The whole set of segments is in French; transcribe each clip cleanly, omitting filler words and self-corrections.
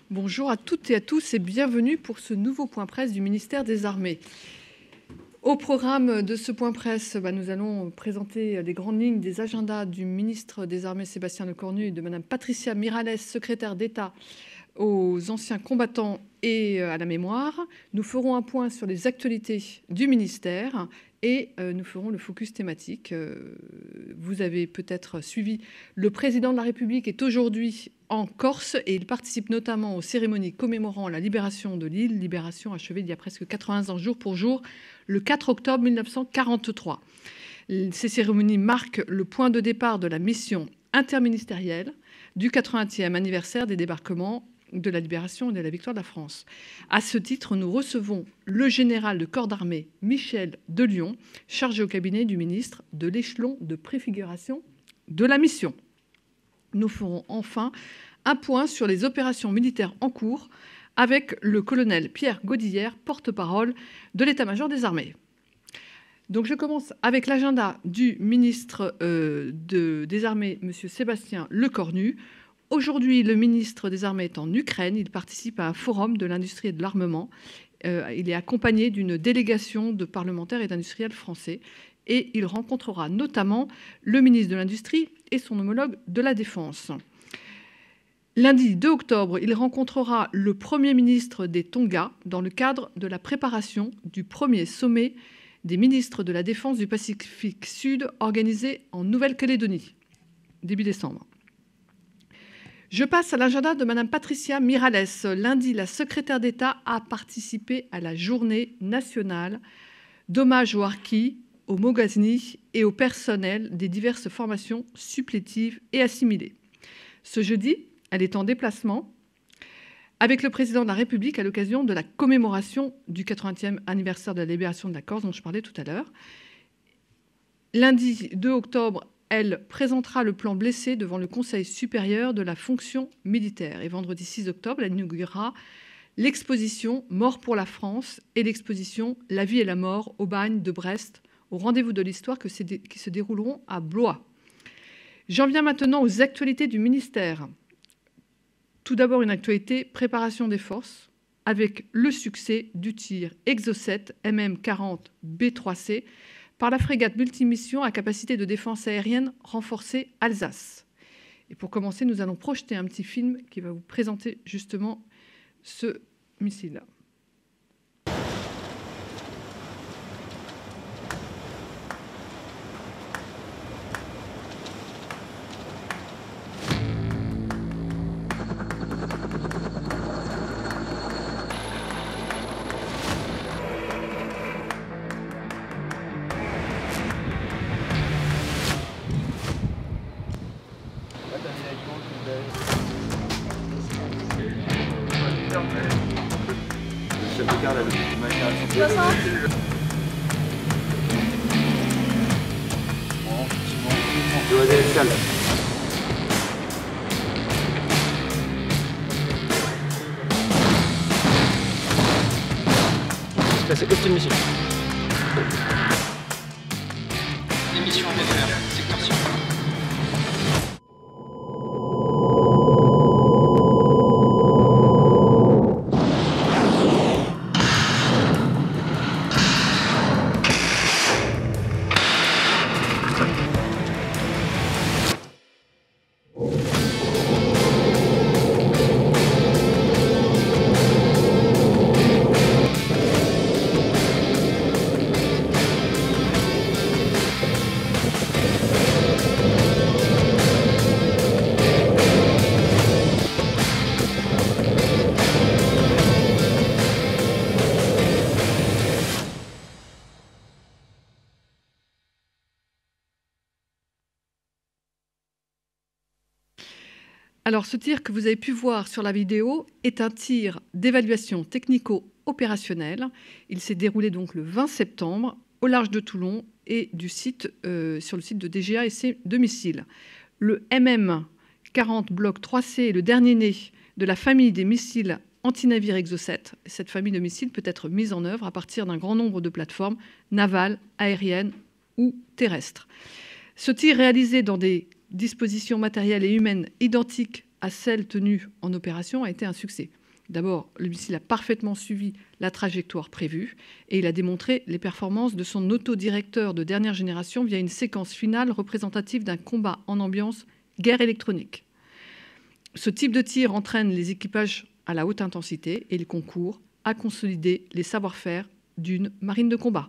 Bonjour à toutes et à tous et bienvenue pour ce nouveau point presse du ministère des Armées. Au programme de ce point presse, nous allons présenter les grandes lignes des agendas du ministre des Armées Sébastien Lecornu et de Madame Patricia Mirallès, secrétaire d'État aux anciens combattants et à la mémoire. Nous ferons un point sur les actualités du ministère et nous ferons le focus thématique. Vous avez peut-être suivi, le président de la République est aujourd'hui en Corse et il participe notamment aux cérémonies commémorant la libération de l'île, libération achevée il y a presque 80 ans jour pour jour, le 4 octobre 1943. Ces cérémonies marquent le point de départ de la mission interministérielle du 80e anniversaire des débarquements, de la libération et de la victoire de la France. À ce titre, nous recevons le général de corps d'armée Michel Delion, chargé au cabinet du ministre de l'échelon de préfiguration de la mission. Nous ferons enfin un point sur les opérations militaires en cours avec le colonel Pierre Godillère, porte-parole de l'état-major des armées. Donc je commence avec l'agenda du ministre des Armées, M. Sébastien Lecornu. Aujourd'hui, le ministre des Armées est en Ukraine. Il participe à un forum de l'industrie et de l'armement. Il est accompagné d'une délégation de parlementaires et d'industriels français. Et il rencontrera notamment le ministre de l'Industrie et son homologue de la Défense. Lundi 2 octobre, il rencontrera le Premier ministre des Tonga dans le cadre de la préparation du premier sommet des ministres de la Défense du Pacifique Sud organisé en Nouvelle-Calédonie, début décembre. Je passe à l'agenda de Madame Patricia Mirallès. Lundi, la secrétaire d'État a participé à la journée nationale d'hommage aux harkis, aux Moghaznis et au personnel des diverses formations supplétives et assimilées. Ce jeudi, elle est en déplacement avec le président de la République à l'occasion de la commémoration du 80e anniversaire de la libération de la Corse dont je parlais tout à l'heure. Lundi 2 octobre, elle présentera le plan blessé devant le Conseil supérieur de la fonction militaire. Et vendredi 6 octobre, elle inaugurera l'exposition Mort pour la France et l'exposition La vie et la mort au bagne de Brest, au rendez-vous de l'histoire qui se dérouleront à Blois. J'en viens maintenant aux actualités du ministère. Tout d'abord, une actualité préparation des forces avec le succès du tir Exocet MM40 B3C par la frégate multimission à capacité de défense aérienne renforcée Alsace. Et pour commencer, nous allons projeter un petit film qui va vous présenter justement ce missile-là. C'est Austin Missile. Émission en BFR, secteur sud. Alors, ce tir que vous avez pu voir sur la vidéo est un tir d'évaluation technico-opérationnelle. Il s'est déroulé donc le 20 septembre au large de Toulon et du site, sur le site de DGA et ses deux missiles. Le MM40 Bloc 3C est le dernier né de la famille des missiles anti-navires Exocet. Cette famille de missiles peut être mise en œuvre à partir d'un grand nombre de plateformes navales, aériennes ou terrestres. Ce tir réalisé dans des dispositions matérielles et humaines identiques à celle tenue en opération a été un succès. D'abord, le missile a parfaitement suivi la trajectoire prévue et il a démontré les performances de son autodirecteur de dernière génération via une séquence finale représentative d'un combat en ambiance guerre électronique. Ce type de tir entraîne les équipages à la haute intensité et il concourt à consolider les savoir-faire d'une marine de combat.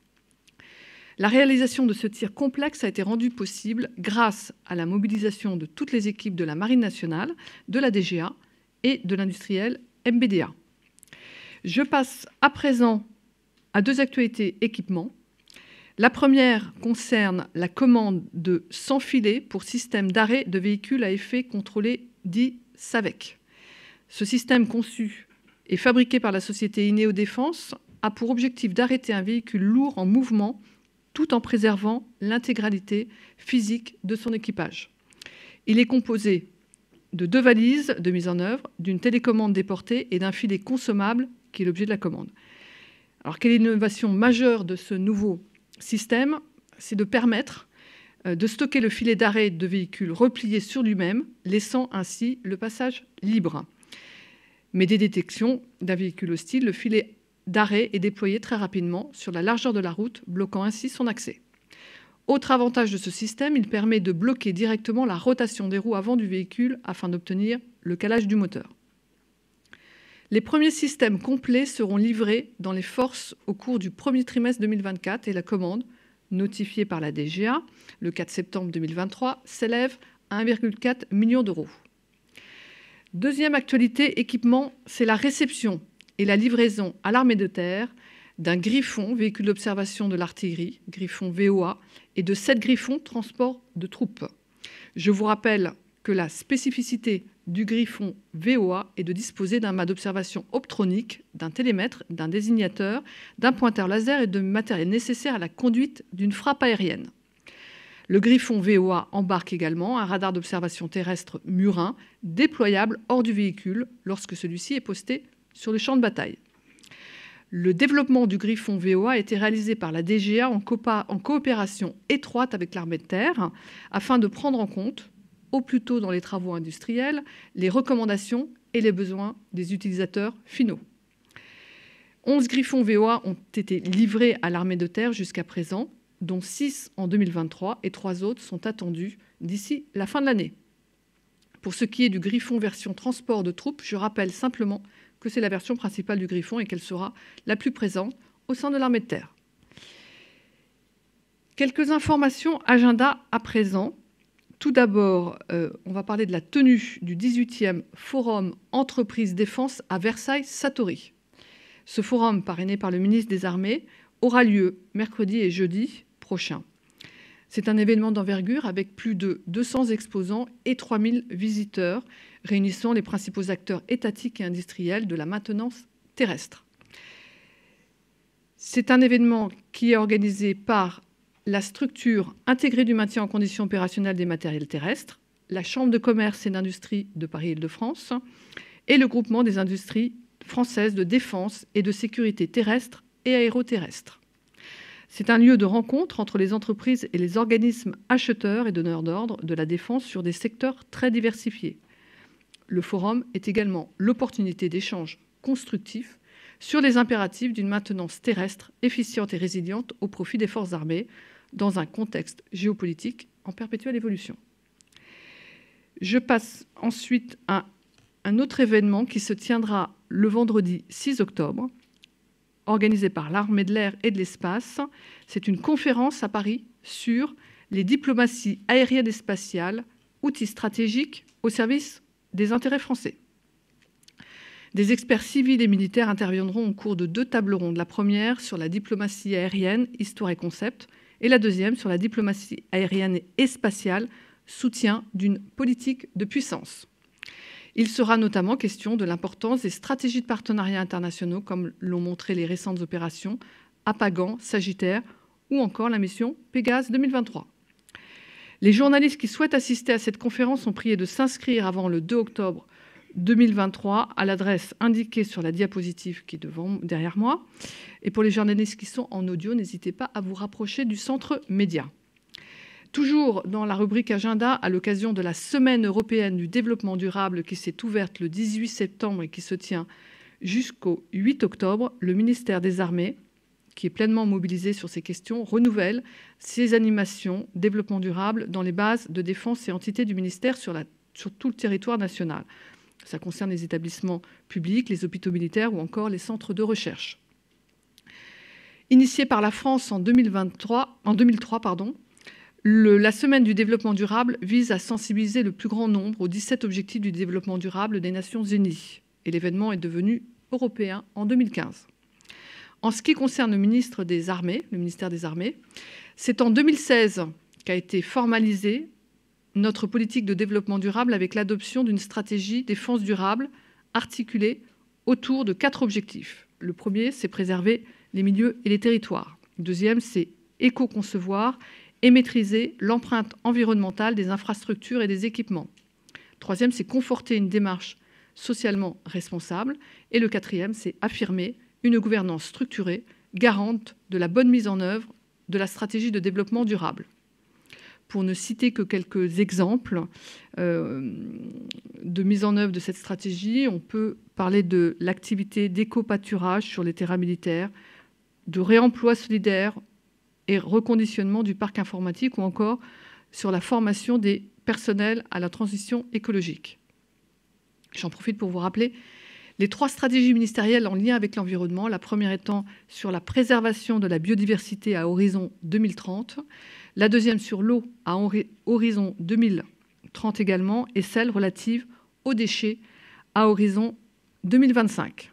La réalisation de ce tir complexe a été rendue possible grâce à la mobilisation de toutes les équipes de la Marine nationale, de la DGA et de l'industriel MBDA. Je passe à présent à 2 actualités équipements. La première concerne la commande de 100 filets pour système d'arrêt de véhicules à effet contrôlé dit SAVEC. Ce système conçu et fabriqué par la société Ineo Défense a pour objectif d'arrêter un véhicule lourd en mouvement tout en préservant l'intégralité physique de son équipage. Il est composé de 2 valises de mise en œuvre, d'une télécommande déportée et d'un filet consommable qui est l'objet de la commande. Alors, quelle est l'innovation majeure de ce nouveau système? C'est de permettre de stocker le filet d'arrêt de véhicule replié sur lui-même, laissant ainsi le passage libre. Mais dès détection d'un véhicule hostile, le filet d'arrêt est déployé très rapidement sur la largeur de la route, bloquant ainsi son accès. Autre avantage de ce système, il permet de bloquer directement la rotation des roues avant du véhicule afin d'obtenir le calage du moteur. Les premiers systèmes complets seront livrés dans les forces au cours du premier trimestre 2024 et la commande, notifiée par la DGA le 4 septembre 2023, s'élève à 1,4 million d'euros. Deuxième actualité équipement, c'est la réception et la livraison à l'armée de terre d'un Griffon, véhicule d'observation de l'artillerie, Griffon VOA, et de 7 Griffons, transport de troupes. Je vous rappelle que la spécificité du Griffon VOA est de disposer d'un mât d'observation optronique, d'un télémètre, d'un désignateur, d'un pointeur laser et de matériel nécessaire à la conduite d'une frappe aérienne. Le Griffon VOA embarque également un radar d'observation terrestre murin déployable hors du véhicule lorsque celui-ci est posté sur le champ de bataille. Le développement du Griffon VOA a été réalisé par la DGA en coopération étroite avec l'armée de terre afin de prendre en compte, au plus tôt dans les travaux industriels, les recommandations et les besoins des utilisateurs finaux. 11 Griffons VOA ont été livrés à l'armée de terre jusqu'à présent, dont 6 en 2023 et 3 autres sont attendus d'ici la fin de l'année. Pour ce qui est du Griffon version transport de troupes, je rappelle simplement que c'est la version principale du Griffon et qu'elle sera la plus présente au sein de l'armée de terre. Quelques informations agenda à présent. Tout d'abord, on va parler de la tenue du 18e Forum Entreprise Défense à Versailles-Satory. Ce forum, parrainé par le ministre des Armées, aura lieu mercredi et jeudi prochain. C'est un événement d'envergure avec plus de 200 exposants et 3000 visiteurs, réunissant les principaux acteurs étatiques et industriels de la maintenance terrestre. C'est un événement qui est organisé par la structure intégrée du maintien en condition opérationnelle des matériels terrestres, la Chambre de commerce et d'industrie de Paris-Île-de-France et le groupement des industries françaises de défense et de sécurité terrestre et aéroterrestre. C'est un lieu de rencontre entre les entreprises et les organismes acheteurs et donneurs d'ordre de la défense sur des secteurs très diversifiés. Le forum est également l'opportunité d'échanges constructifs sur les impératifs d'une maintenance terrestre efficiente et résiliente au profit des forces armées dans un contexte géopolitique en perpétuelle évolution. Je passe ensuite à un autre événement qui se tiendra le vendredi 6 octobre, organisé par l'Armée de l'air et de l'espace. C'est une conférence à Paris sur les diplomaties aériennes et spatiales, outils stratégiques au service des intérêts français. Des experts civils et militaires interviendront au cours de 2 tables rondes. La première sur la diplomatie aérienne, histoire et concept, et la deuxième sur la diplomatie aérienne et spatiale, soutien d'une politique de puissance. Il sera notamment question de l'importance des stratégies de partenariats internationaux, comme l'ont montré les récentes opérations Apagan, Sagittaire ou encore la mission Pégase 2023. Les journalistes qui souhaitent assister à cette conférence sont priés de s'inscrire avant le 2 octobre 2023 à l'adresse indiquée sur la diapositive qui est derrière moi. Et pour les journalistes qui sont en audio, n'hésitez pas à vous rapprocher du centre média. Toujours dans la rubrique agenda, à l'occasion de la Semaine européenne du développement durable qui s'est ouverte le 18 septembre et qui se tient jusqu'au 8 octobre, le ministère des Armées, qui est pleinement mobilisé sur ces questions, renouvelle ses animations développement durable dans les bases de défense et entités du ministère sur tout le territoire national. Ça concerne les établissements publics, les hôpitaux militaires ou encore les centres de recherche. Initiée par la France en 2003, la Semaine du développement durable vise à sensibiliser le plus grand nombre aux 17 objectifs du développement durable des Nations Unies. Et l'événement est devenu européen en 2015. En ce qui concerne le ministère des Armées, c'est en 2016 qu'a été formalisée notre politique de développement durable avec l'adoption d'une stratégie défense durable articulée autour de 4 objectifs. Le premier, c'est préserver les milieux et les territoires. Le deuxième, c'est éco-concevoir et maîtriser l'empreinte environnementale des infrastructures et des équipements. Le troisième, c'est conforter une démarche socialement responsable. Et le quatrième, c'est affirmer une gouvernance structurée, garante de la bonne mise en œuvre de la stratégie de développement durable. Pour ne citer que quelques exemples de mise en œuvre de cette stratégie, on peut parler de l'activité d'éco-pâturage sur les terrains militaires, de réemploi solidaire et reconditionnement du parc informatique ou encore sur la formation des personnels à la transition écologique. J'en profite pour vous rappeler les 3 stratégies ministérielles en lien avec l'environnement, la première étant sur la préservation de la biodiversité à horizon 2030, la deuxième sur l'eau à horizon 2030 également, et celle relative aux déchets à horizon 2025.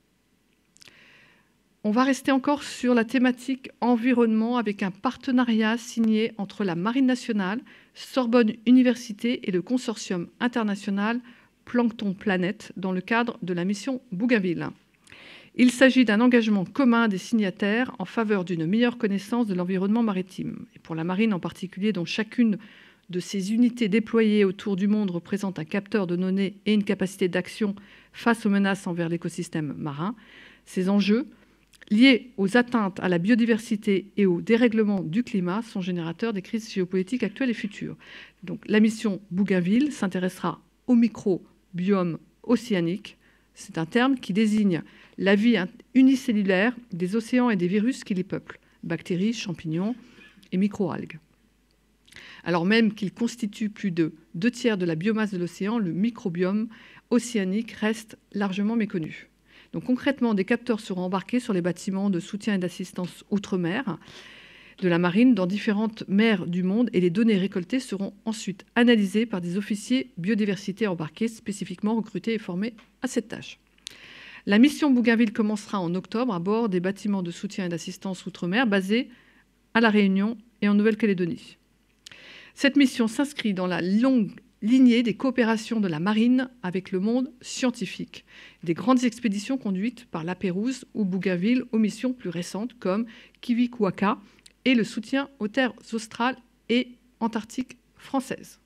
On va rester encore sur la thématique environnement avec un partenariat signé entre la Marine nationale, Sorbonne Université et le consortium international Plancton Planète dans le cadre de la mission Bougainville. Il s'agit d'un engagement commun des signataires en faveur d'une meilleure connaissance de l'environnement maritime. Et pour la marine en particulier, dont chacune de ces unités déployées autour du monde représente un capteur de données et une capacité d'action face aux menaces envers l'écosystème marin, ces enjeux liés aux atteintes à la biodiversité et au dérèglement du climat sont générateurs des crises géopolitiques actuelles et futures. Donc, la mission Bougainville s'intéressera au microbiome océanique. C'est un terme qui désigne la vie unicellulaire des océans et des virus qui les peuplent, bactéries, champignons et microalgues. Alors même qu'il constitue plus de 2/3 de la biomasse de l'océan, le microbiome océanique reste largement méconnu. Donc concrètement, des capteurs seront embarqués sur les bâtiments de soutien et d'assistance outre-mer de la marine dans différentes mers du monde et les données récoltées seront ensuite analysées par des officiers biodiversité embarqués spécifiquement recrutés et formés à cette tâche. La mission Bougainville commencera en octobre à bord des bâtiments de soutien et d'assistance outre-mer basés à La Réunion et en Nouvelle-Calédonie. Cette mission s'inscrit dans la longue lignée des coopérations de la marine avec le monde scientifique, des grandes expéditions conduites par la Pérouse ou Bougainville aux missions plus récentes comme Kiwikuaka et le soutien aux terres australes et antarctiques françaises.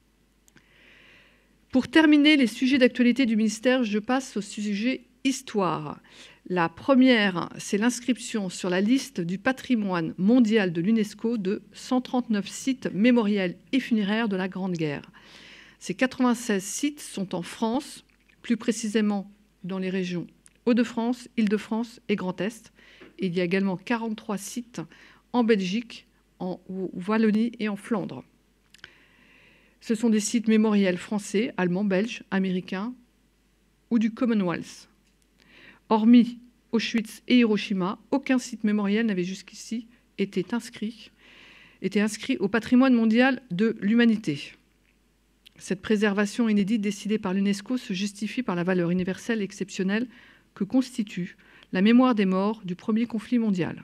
Pour terminer les sujets d'actualité du ministère, je passe au sujet histoire. La première, c'est l'inscription sur la liste du patrimoine mondial de l'UNESCO de 139 sites mémoriels et funéraires de la Grande Guerre. Ces 96 sites sont en France, plus précisément dans les régions Hauts-de-France, Île-de-France et Grand Est. Et il y a également 43 sites en Belgique, en Wallonie et en Flandre. Ce sont des sites mémoriels français, allemands, belges, américains ou du Commonwealth. Hormis Auschwitz et Hiroshima, aucun site mémoriel n'avait jusqu'ici été inscrit au patrimoine mondial de l'humanité. Cette préservation inédite décidée par l'UNESCO se justifie par la valeur universelle exceptionnelle que constitue la mémoire des morts du premier conflit mondial.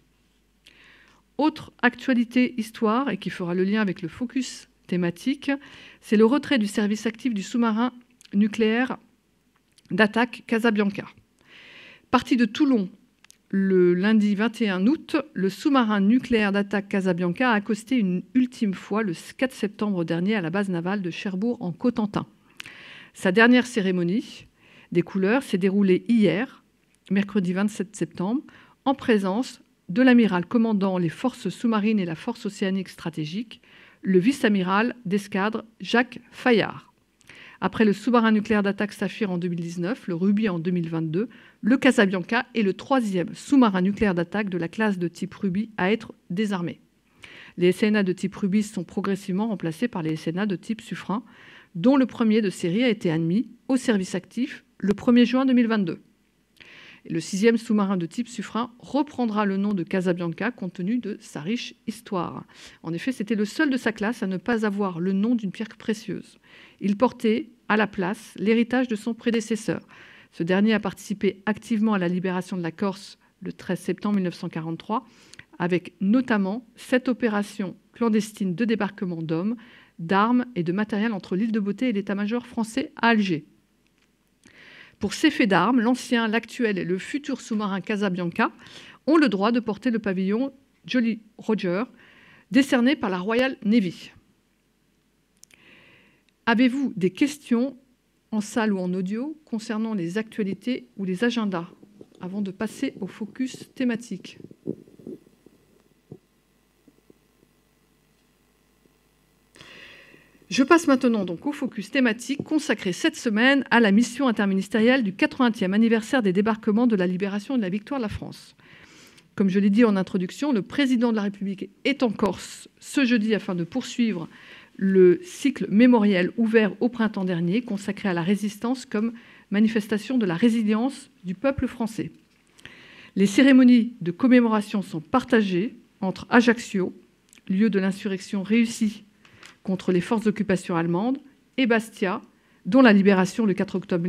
Autre actualité histoire, et qui fera le lien avec le focus thématique, c'est le retrait du service actif du sous-marin nucléaire d'attaque Casabianca. Parti de Toulon le lundi 21 août, le sous-marin nucléaire d'attaque Casabianca a accosté une ultime fois le 4 septembre dernier à la base navale de Cherbourg en Cotentin. Sa dernière cérémonie des couleurs s'est déroulée hier, mercredi 27 septembre, en présence de l'amiral commandant les forces sous-marines et la force océanique stratégique, le vice-amiral d'escadre Jacques Fayard. Après le sous-marin nucléaire d'attaque Saphir en 2019, le Ruby en 2022, le Casabianca est le 3e sous-marin nucléaire d'attaque de la classe de type Ruby à être désarmé. Les SNA de type Ruby sont progressivement remplacés par les SNA de type Suffren, dont le premier de série a été admis au service actif le 1er juin 2022. Et le 6e sous-marin de type Suffren reprendra le nom de Casabianca compte tenu de sa riche histoire. En effet, c'était le seul de sa classe à ne pas avoir le nom d'une pierre précieuse. Il portait à la place l'héritage de son prédécesseur. Ce dernier a participé activement à la libération de la Corse le 13 septembre 1943, avec notamment cette opération clandestine de débarquement d'hommes, d'armes et de matériel entre l'île de Beauté et l'état-major français à Alger. Pour ces faits d'armes, l'ancien, l'actuel et le futur sous-marin Casabianca ont le droit de porter le pavillon Jolly Roger, décerné par la Royal Navy. Avez-vous des questions en salle ou en audio concernant les actualités ou les agendas avant de passer au focus thématique? Je passe maintenant donc au focus thématique consacré cette semaine à la mission interministérielle du 80e anniversaire des débarquements de la libération et de la victoire de la France. Comme je l'ai dit en introduction, le président de la République est en Corse ce jeudi afin de poursuivre le cycle mémoriel ouvert au printemps dernier consacré à la résistance comme manifestation de la résilience du peuple français. Les cérémonies de commémoration sont partagées entre Ajaccio, lieu de l'insurrection réussie contre les forces d'occupation allemandes, et Bastia, dont la libération le 4 octobre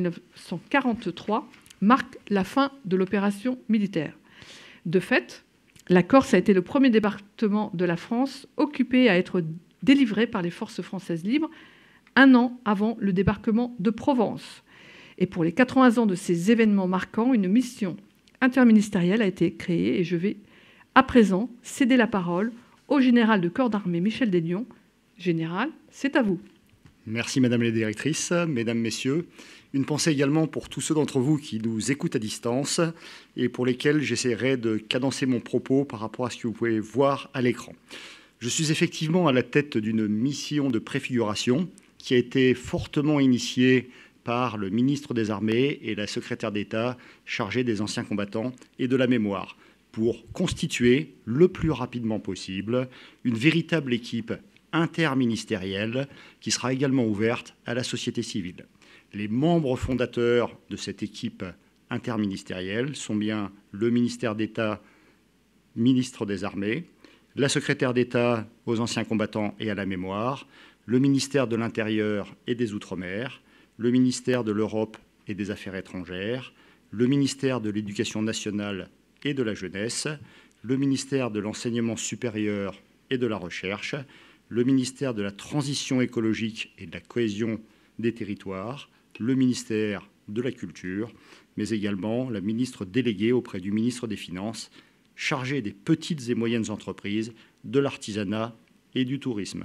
1943 marque la fin de l'opération militaire. De fait, la Corse a été le premier département de la France occupé à être délivré par les forces françaises libres, un an avant le débarquement de Provence. Et pour les 80 ans de ces événements marquants, une mission interministérielle a été créée et je vais à présent céder la parole au général de corps d'armée Michel Deslions. Général, c'est à vous. Merci Madame la Directrice, Mesdames, Messieurs. Une pensée également pour tous ceux d'entre vous qui nous écoutent à distance et pour lesquels j'essaierai de cadencer mon propos par rapport à ce que vous pouvez voir à l'écran. Je suis effectivement à la tête d'une mission de préfiguration qui a été fortement initiée par le ministre des Armées et la secrétaire d'État chargée des anciens combattants et de la mémoire pour constituer le plus rapidement possible une véritable équipe interministérielle qui sera également ouverte à la société civile. Les membres fondateurs de cette équipe interministérielle sont bien le ministère d'État, ministre des Armées, la secrétaire d'État aux anciens combattants et à la mémoire, le ministère de l'Intérieur et des Outre-mer, le ministère de l'Europe et des Affaires étrangères, le ministère de l'Éducation nationale et de la jeunesse, le ministère de l'Enseignement supérieur et de la recherche, le ministère de la Transition écologique et de la cohésion des territoires, le ministère de la Culture, mais également la ministre déléguée auprès du ministre des Finances, chargée des petites et moyennes entreprises, de l'artisanat et du tourisme.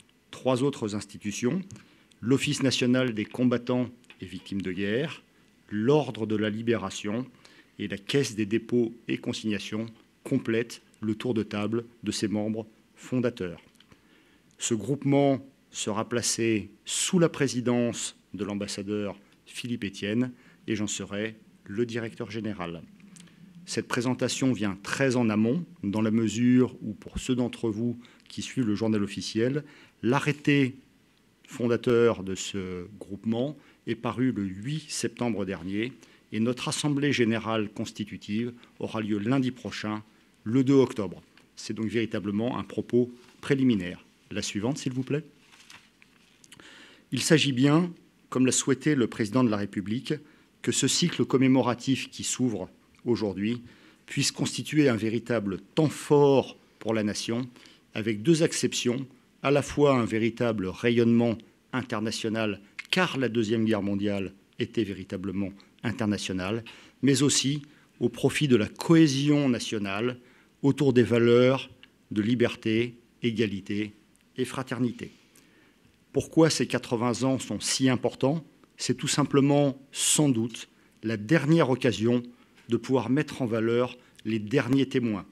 3 autres institutions, l'Office national des combattants et victimes de guerre, l'Ordre de la Libération et la Caisse des dépôts et consignations complètent le tour de table de ses membres fondateurs. Ce groupement sera placé sous la présidence de l'ambassadeur Philippe Etienne et j'en serai le directeur général. Cette présentation vient très en amont, dans la mesure où, pour ceux d'entre vous qui suivent le journal officiel, l'arrêté fondateur de ce groupement est paru le 8 septembre dernier et notre assemblée générale constitutive aura lieu lundi prochain, le 2 octobre. C'est donc véritablement un propos préliminaire. La suivante, s'il vous plaît. Il s'agit bien, comme l'a souhaité le président de la République, que ce cycle commémoratif qui s'ouvre aujourd'hui puisse constituer un véritable temps fort pour la nation, avec 2 exceptions, à la fois un véritable rayonnement international, car la Deuxième Guerre mondiale était véritablement internationale, mais aussi au profit de la cohésion nationale autour des valeurs de liberté, égalité et fraternité. Pourquoi ces 80 ans sont si importants? C'est tout simplement, sans doute, la dernière occasion de pouvoir mettre en valeur les derniers témoins,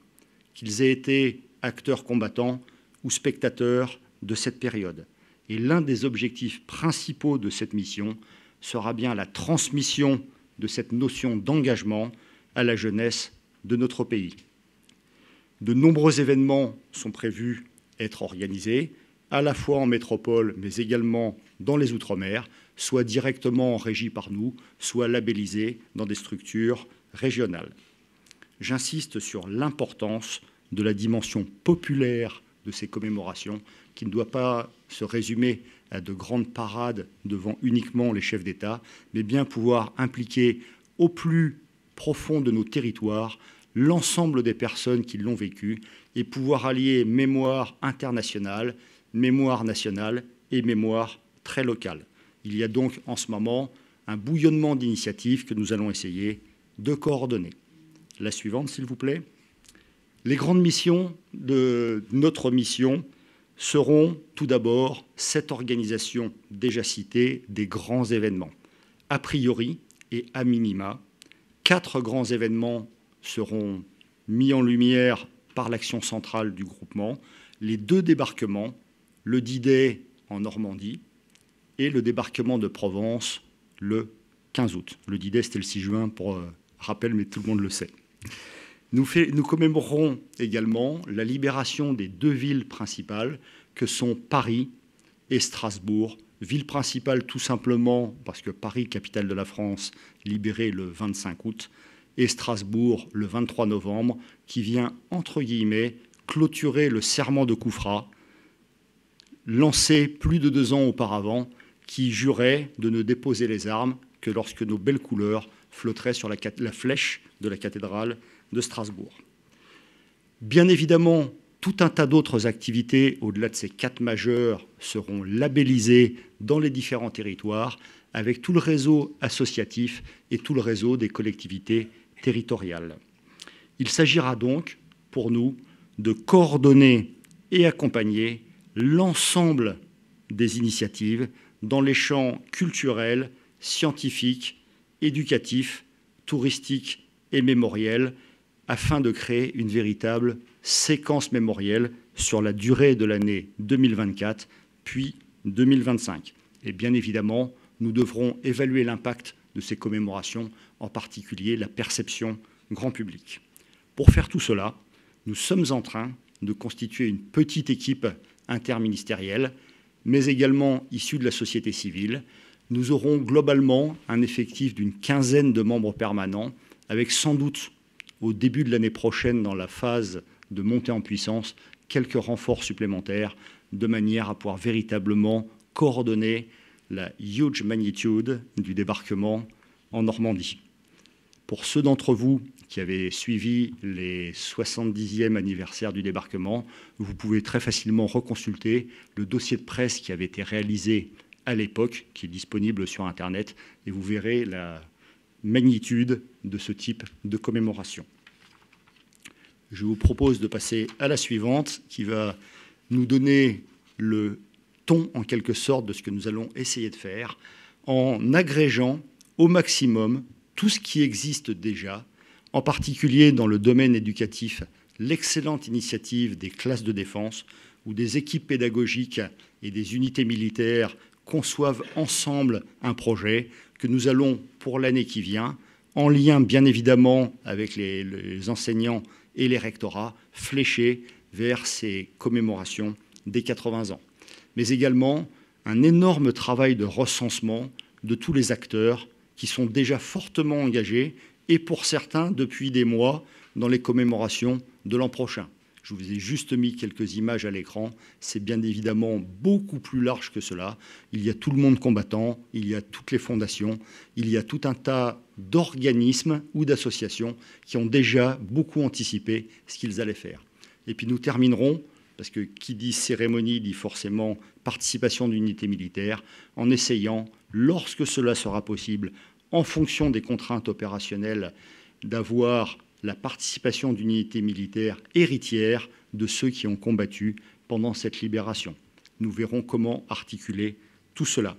qu'ils aient été acteurs combattants ou spectateurs de cette période. Et l'un des objectifs principaux de cette mission sera bien la transmission de cette notion d'engagement à la jeunesse de notre pays. De nombreux événements sont prévus être organisés, à la fois en métropole, mais également dans les Outre-mer, soit directement régis par nous, soit labellisés dans des structures régionales. J'insiste sur l'importance de la dimension populaire de ces commémorations, qui ne doit pas se résumer à de grandes parades devant uniquement les chefs d'État, mais bien pouvoir impliquer au plus profond de nos territoires l'ensemble des personnes qui l'ont vécu et pouvoir allier mémoire internationale, mémoire nationale et mémoire très locale. Il y a donc en ce moment un bouillonnement d'initiatives que nous allons essayer de coordonner. La suivante, s'il vous plaît. Les grandes missions de notre mission seront tout d'abord cette organisation déjà citée des grands événements. A priori et à minima, 4 grands événements seront mis en lumière par l'action centrale du groupement. Les 2 débarquements, le D-Day en Normandie et le débarquement de Provence le 15 août. Le D-Day, c'était le 6 juin, pour rappel, mais tout le monde le sait. Nous commémorerons également la libération des 2 villes principales que sont Paris et Strasbourg. Ville principale tout simplement parce que Paris, capitale de la France, libérée le 25 août, et Strasbourg le 23 novembre, qui vient, entre guillemets, clôturer le serment de Koufra, lancé plus de 2 ans auparavant, qui jurait de ne déposer les armes que lorsque nos belles couleurs flotteraient sur la flèche de la cathédrale de Strasbourg. Bien évidemment, tout un tas d'autres activités, au-delà de ces 4 majeures, seront labellisées dans les différents territoires, avec tout le réseau associatif et tout le réseau des collectivités territoriales. Il s'agira donc, pour nous, de coordonner et accompagner l'ensemble des initiatives dans les champs culturels, scientifiques, éducatifs, touristiques et mémoriels, afin de créer une véritable séquence mémorielle sur la durée de l'année 2024, puis 2025. Et bien évidemment, nous devrons évaluer l'impact de ces commémorations, en particulier la perception grand public. Pour faire tout cela, nous sommes en train de constituer une petite équipe interministérielle, mais également issue de la société civile. Nous aurons globalement un effectif d'une 15aine de membres permanents, avec sans doute au début de l'année prochaine, dans la phase de montée en puissance, quelques renforts supplémentaires, de manière à pouvoir véritablement coordonner la huge magnitude du débarquement en Normandie. Pour ceux d'entre vous qui avaient suivi les 70e anniversaires du débarquement, vous pouvez très facilement reconsulter le dossier de presse qui avait été réalisé à l'époque, qui est disponible sur Internet, et vous verrez la magnitude de ce type de commémoration. Je vous propose de passer à la suivante, qui va nous donner le ton, en quelque sorte, de ce que nous allons essayer de faire, en agrégeant au maximum tout ce qui existe déjà, en particulier dans le domaine éducatif, l'excellente initiative des classes de défense, où des équipes pédagogiques et des unités militaires conçoivent ensemble un projet que nous allons, pour l'année qui vient, en lien bien évidemment avec les enseignants et les rectorats, flécher vers ces commémorations des 80 ans. Mais également un énorme travail de recensement de tous les acteurs qui sont déjà fortement engagés, et pour certains depuis des mois, dans les commémorations de l'an prochain. Je vous ai juste mis quelques images à l'écran. C'est bien évidemment beaucoup plus large que cela. Il y a tout le monde combattant, il y a toutes les fondations, il y a tout un tas d'organismes ou d'associations qui ont déjà beaucoup anticipé ce qu'ils allaient faire. Et puis nous terminerons, parce que qui dit cérémonie dit forcément participation d'unités militaires, en essayant, lorsque cela sera possible, en fonction des contraintes opérationnelles, d'avoir la participation d'unités militaires héritières de ceux qui ont combattu pendant cette libération. Nous verrons comment articuler tout cela.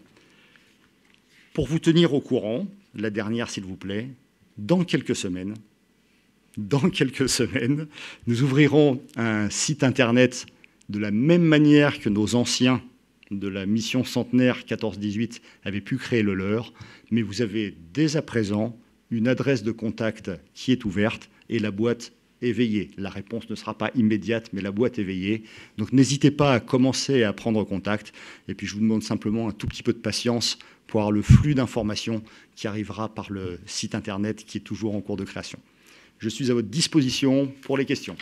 Pour vous tenir au courant, la dernière s'il vous plaît, dans quelques semaines, dans quelques semaines, nous ouvrirons un site internet de la même manière que nos anciens de la mission centenaire 14-18 avaient pu créer le leur, mais vous avez dès à présent une adresse de contact qui est ouverte et la boîte est veillée. La réponse ne sera pas immédiate, mais la boîte est veillée. Donc n'hésitez pas à commencer à prendre contact. Et puis je vous demande simplement un tout petit peu de patience pour avoir le flux d'informations qui arrivera par le site internet qui est toujours en cours de création. Je suis à votre disposition pour les questions.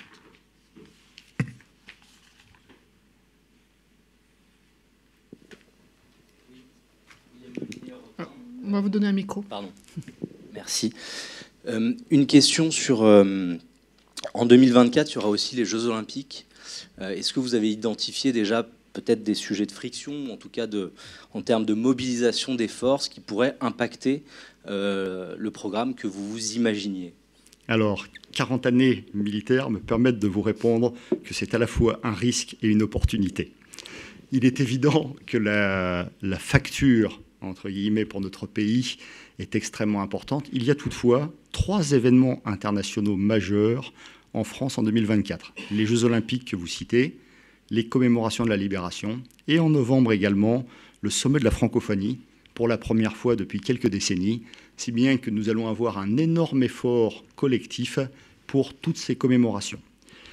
On va vous donner un micro. Pardon. Merci. Une question sur... en 2024, il y aura aussi les Jeux Olympiques. Est-ce que vous avez identifié déjà peut-être des sujets de friction, en tout cas en termes de mobilisation des forces qui pourraient impacter le programme que vous vous imaginiez? Alors, 40 années militaires me permettent de vous répondre que c'est à la fois un risque et une opportunité. Il est évident que la facture, entre guillemets, pour notre pays est extrêmement importante. Il y a toutefois 3 événements internationaux majeurs en France en 2024. Les Jeux Olympiques que vous citez, les commémorations de la Libération et en novembre également, le sommet de la francophonie pour la première fois depuis quelques décennies, si bien que nous allons avoir un énorme effort collectif pour toutes ces commémorations.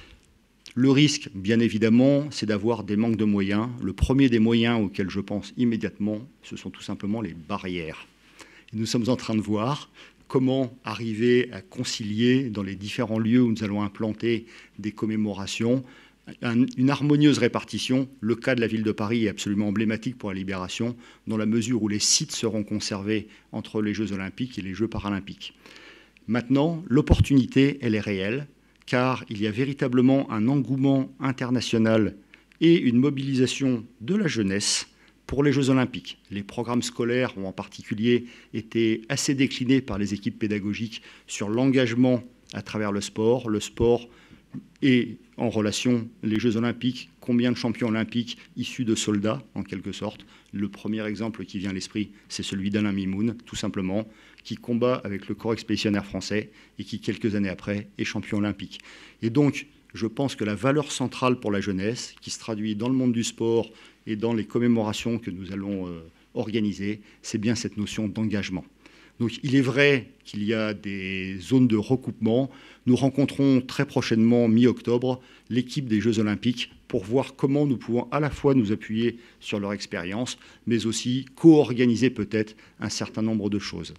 Le risque, bien évidemment, c'est d'avoir des manques de moyens. Le premier des moyens auxquels je pense immédiatement, ce sont tout simplement les barrières. Et nous sommes en train de voir comment arriver à concilier dans les différents lieux où nous allons implanter des commémorations une harmonieuse répartition. Le cas de la ville de Paris est absolument emblématique pour la Libération, dans la mesure où les sites seront conservés entre les Jeux Olympiques et les Jeux Paralympiques. Maintenant, l'opportunité, elle est réelle, car il y a véritablement un engouement international et une mobilisation de la jeunesse pour les Jeux Olympiques. Les programmes scolaires ont en particulier été assez déclinés par les équipes pédagogiques sur l'engagement à travers le sport. Le sport et en relation les Jeux Olympiques, combien de champions olympiques issus de soldats, en quelque sorte. Le premier exemple qui vient à l'esprit, c'est celui d'Alain Mimoun, tout simplement, qui combat avec le corps expéditionnaire français et qui, quelques années après, est champion olympique. Et donc, je pense que la valeur centrale pour la jeunesse, qui se traduit dans le monde du sport et dans les commémorations que nous allons organiser, c'est bien cette notion d'engagement. Donc il est vrai qu'il y a des zones de recoupement. Nous rencontrons très prochainement, mi-octobre, l'équipe des Jeux Olympiques pour voir comment nous pouvons à la fois nous appuyer sur leur expérience, mais aussi co-organiser peut-être un certain nombre de choses.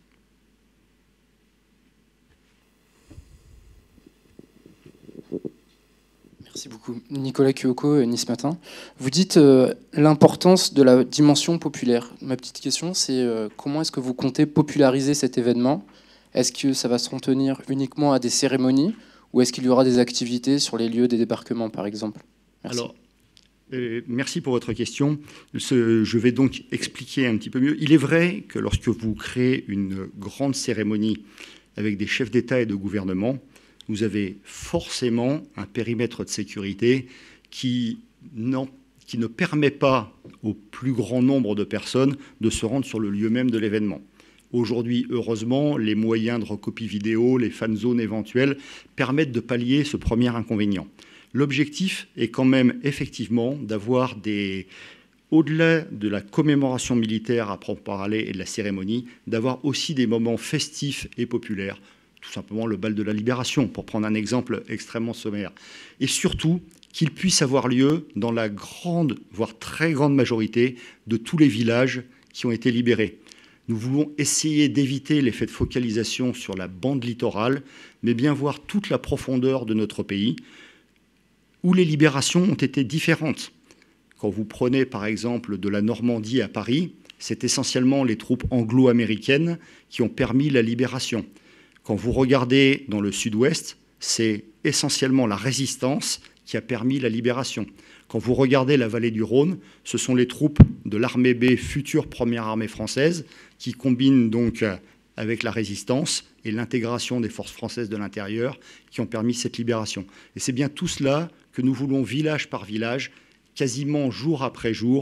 Merci beaucoup. Nicolas Kyoko, Nice Matin. Vous dites l'importance de la dimension populaire. Ma petite question, c'est comment est-ce que vous comptez populariser cet événement? Est-ce que ça va se tenir uniquement à des cérémonies ou est-ce qu'il y aura des activités sur les lieux des débarquements, par exemple? Merci. Alors, merci pour votre question. Je vais donc expliquer un petit peu mieux. Il est vrai que lorsque vous créez une grande cérémonie avec des chefs d'État et de gouvernement, vous avez forcément un périmètre de sécurité qui ne permet pas au plus grand nombre de personnes de se rendre sur le lieu même de l'événement. Aujourd'hui, heureusement, les moyens de recopie vidéo, les fan zones éventuelles permettent de pallier ce premier inconvénient. L'objectif est quand même effectivement d'avoir au-delà de la commémoration militaire à proprement parler et de la cérémonie, d'avoir aussi des moments festifs et populaires. Tout simplement le bal de la Libération, pour prendre un exemple extrêmement sommaire. Et surtout, qu'il puisse avoir lieu dans la grande, voire très grande majorité de tous les villages qui ont été libérés. Nous voulons essayer d'éviter l'effet de focalisation sur la bande littorale, mais bien voir toute la profondeur de notre pays, où les libérations ont été différentes. Quand vous prenez par exemple de la Normandie à Paris, c'est essentiellement les troupes anglo-américaines qui ont permis la libération. Quand vous regardez dans le sud-ouest, c'est essentiellement la résistance qui a permis la libération. Quand vous regardez la vallée du Rhône, ce sont les troupes de l'armée B, future première armée française, qui combinent donc avec la résistance et l'intégration des forces françaises de l'intérieur qui ont permis cette libération. Et c'est bien tout cela que nous voulons, village par village, quasiment jour après jour,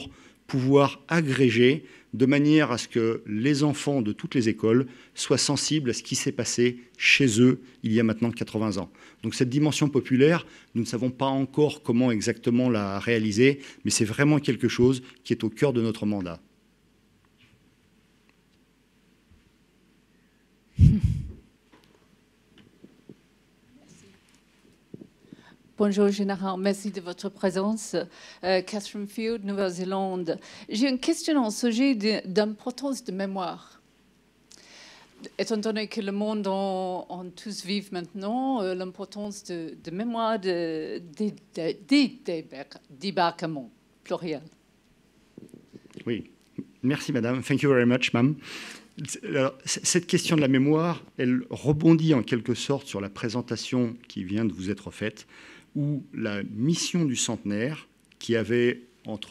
pouvoir agréger de manière à ce que les enfants de toutes les écoles soient sensibles à ce qui s'est passé chez eux il y a maintenant 80 ans. Donc cette dimension populaire, nous ne savons pas encore comment exactement la réaliser, mais c'est vraiment quelque chose qui est au cœur de notre mandat. Bonjour Général, merci de votre présence. Catherine Field, Nouvelle-Zélande. J'ai une question au sujet d'importance de mémoire. Étant donné que le monde en tous vivent maintenant, l'importance de mémoire de débarquement, pluriel. Oui, merci madame. Thank you very much, ma'am. Alors, cette question de la mémoire, elle rebondit en quelque sorte sur la présentation qui vient de vous être faite, où la mission du centenaire, qui avait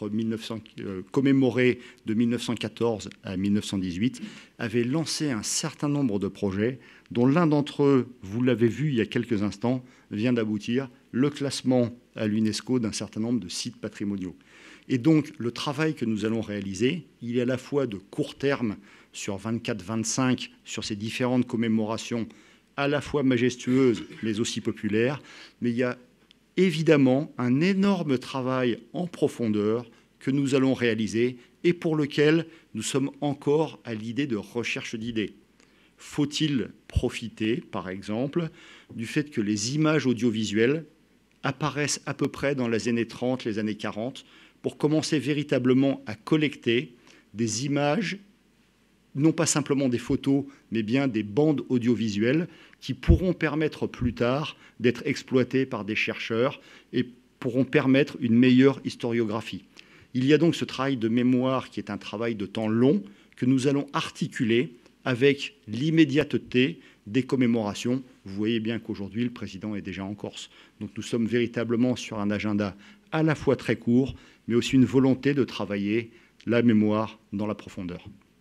commémoré de 1914 à 1918, avait lancé un certain nombre de projets, dont l'un d'entre eux, vous l'avez vu il y a quelques instants, vient d'aboutir, le classement à l'UNESCO d'un certain nombre de sites patrimoniaux. Et donc, le travail que nous allons réaliser, il est à la fois de court terme, sur 24-25, sur ces différentes commémorations, à la fois majestueuses, mais aussi populaires, mais il y a évidemment un énorme travail en profondeur que nous allons réaliser et pour lequel nous sommes encore à l'idée de recherche d'idées. Faut-il profiter, par exemple, du fait que les images audiovisuelles apparaissent à peu près dans les années 30, les années 40, pour commencer véritablement à collecter des images, non pas simplement des photos, mais bien des bandes audiovisuelles qui pourront permettre plus tard d'être exploitées par des chercheurs et pourront permettre une meilleure historiographie. Il y a donc ce travail de mémoire qui est un travail de temps long que nous allons articuler avec l'immédiateté des commémorations. Vous voyez bien qu'aujourd'hui, le président est déjà en Corse. Donc nous sommes véritablement sur un agenda à la fois très court, mais aussi une volonté de travailler la mémoire dans la profondeur.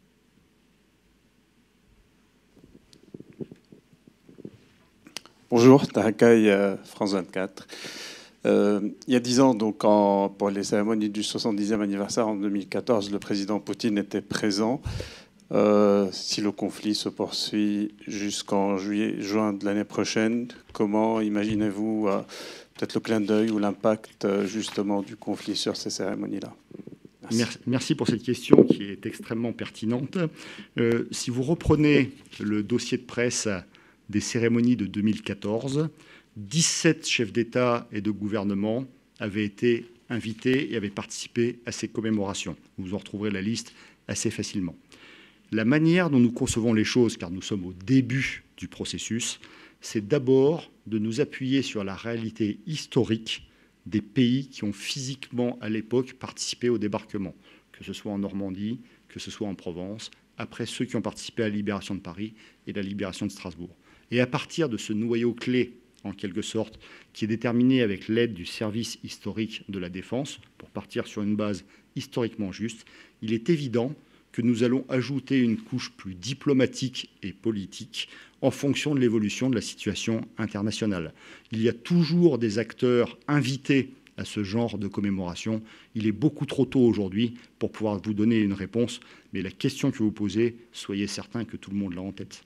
Bonjour, Tarakai, France 24. Il y a 10 ans, donc, pour les cérémonies du 70e anniversaire en 2014, le président Poutine était présent. Si le conflit se poursuit jusqu'en juin de l'année prochaine, comment imaginez-vous peut-être le clin d'œil ou l'impact justement du conflit sur ces cérémonies-là ? Merci pour cette question qui est extrêmement pertinente. Si vous reprenez le dossier de presse des cérémonies de 2014, 17 chefs d'État et de gouvernement avaient été invités et avaient participé à ces commémorations. Vous en retrouverez la liste assez facilement. La manière dont nous concevons les choses, car nous sommes au début du processus, c'est d'abord de nous appuyer sur la réalité historique des pays qui ont physiquement, à l'époque, participé au débarquement, que ce soit en Normandie, que ce soit en Provence, après ceux qui ont participé à la libération de Paris et la libération de Strasbourg. Et à partir de ce noyau clé, en quelque sorte, qui est déterminé avec l'aide du service historique de la Défense, pour partir sur une base historiquement juste, il est évident que nous allons ajouter une couche plus diplomatique et politique en fonction de l'évolution de la situation internationale. Il y a toujours des acteurs invités à ce genre de commémoration. Il est beaucoup trop tôt aujourd'hui pour pouvoir vous donner une réponse, mais la question que vous posez, soyez certain que tout le monde l'a en tête.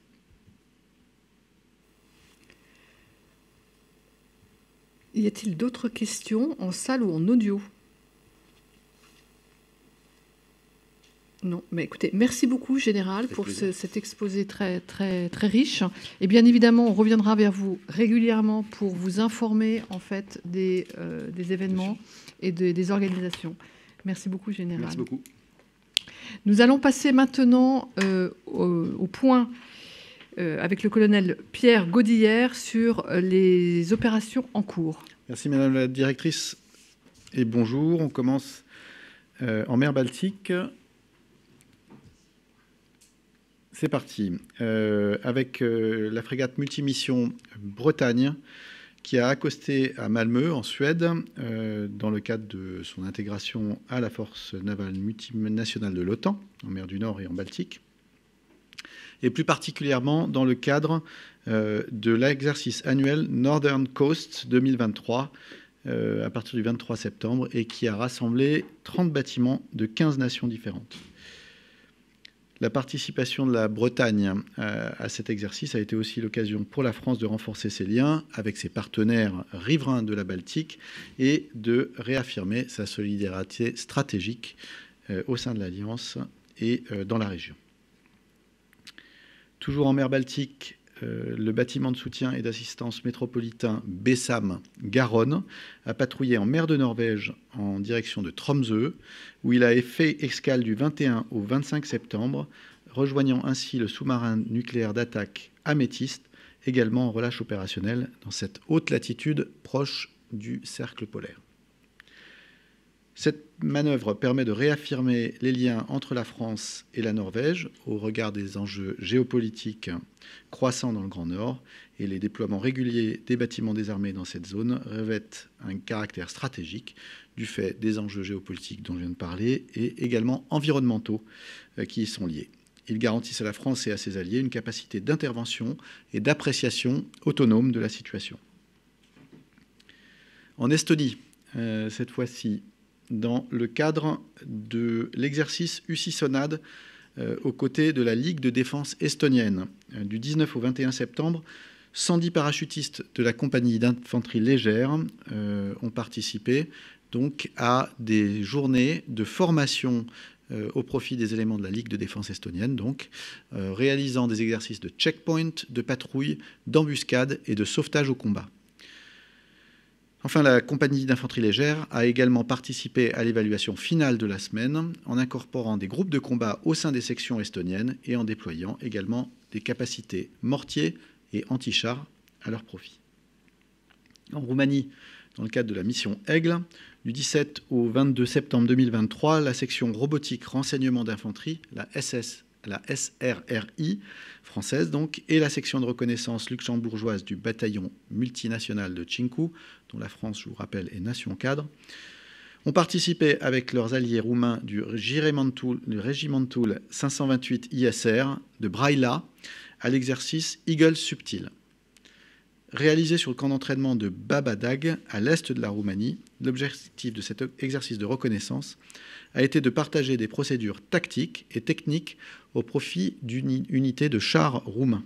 Y a-t-il d'autres questions en salle ou en audio ? Non, mais écoutez, merci beaucoup, Général, pour cet exposé très, très, très riche. Et bien évidemment, on reviendra vers vous régulièrement pour vous informer en fait des événements et des organisations. Merci beaucoup, Général. Merci beaucoup. Nous allons passer maintenant au point avec le colonel Pierre Godillère sur les opérations en cours. Merci Madame la Directrice et bonjour. On commence en mer Baltique. C'est parti. Avec la frégate multimission Bretagne qui a accosté à Malmö en Suède dans le cadre de son intégration à la force navale multinationale de l'OTAN en mer du Nord et en Baltique. Et plus particulièrement dans le cadre de l'exercice annuel Northern Coast 2023, à partir du 23 septembre et qui a rassemblé 30 bâtiments de 15 nations différentes. La participation de la Bretagne à cet exercice a été aussi l'occasion pour la France de renforcer ses liens avec ses partenaires riverains de la Baltique et de réaffirmer sa solidarité stratégique au sein de l'Alliance et dans la région. Toujours en mer Baltique, le bâtiment de soutien et d'assistance métropolitain BESAM Garonne a patrouillé en mer de Norvège en direction de Tromsø, où il a fait escale du 21 au 25 septembre, rejoignant ainsi le sous-marin nucléaire d'attaque Améthyste, également en relâche opérationnel dans cette haute latitude proche du cercle polaire. Cette manœuvre permet de réaffirmer les liens entre la France et la Norvège au regard des enjeux géopolitiques croissants dans le Grand Nord, et les déploiements réguliers des bâtiments des armées dans cette zone revêtent un caractère stratégique du fait des enjeux géopolitiques dont je viens de parler et également environnementaux qui y sont liés. Ils garantissent à la France et à ses alliés une capacité d'intervention et d'appréciation autonome de la situation. En Estonie, cette fois-ci, dans le cadre de l'exercice UCI-SONAD aux côtés de la Ligue de défense estonienne. Du 19 au 21 septembre, 110 parachutistes de la compagnie d'infanterie légère ont participé donc à des journées de formation au profit des éléments de la Ligue de défense estonienne, donc réalisant des exercices de checkpoint, de patrouille, d'embuscade et de sauvetage au combat. Enfin, la compagnie d'infanterie légère a également participé à l'évaluation finale de la semaine en incorporant des groupes de combat au sein des sections estoniennes et en déployant également des capacités mortiers et anti-chars à leur profit. En Roumanie, dans le cadre de la mission Aigle, du 17 au 22 septembre 2023, la section robotique renseignement d'infanterie, la SRRI française donc, et la section de reconnaissance luxembourgeoise du bataillon multinational de Cinku, dont la France, je vous rappelle, est nation cadre, ont participé avec leurs alliés roumains du Regimentul 528 ISR de Braila à l'exercice Eagle Subtil. Réalisé sur le camp d'entraînement de Babadag, à l'est de la Roumanie, l'objectif de cet exercice de reconnaissance a été de partager des procédures tactiques et techniques au profit d'une unité de chars roumains.